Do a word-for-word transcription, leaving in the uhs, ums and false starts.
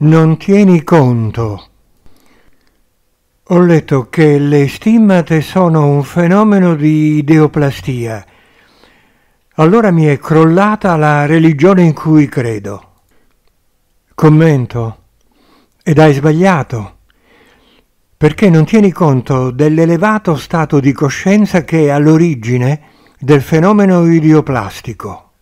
Non tieni conto. Ho letto che le stimmate sono un fenomeno di ideoplastia. Allora mi è crollata la religione in cui credo. Commento. Ed hai sbagliato, perché non tieni conto dell'elevato stato di coscienza che è all'origine del fenomeno ideoplastico.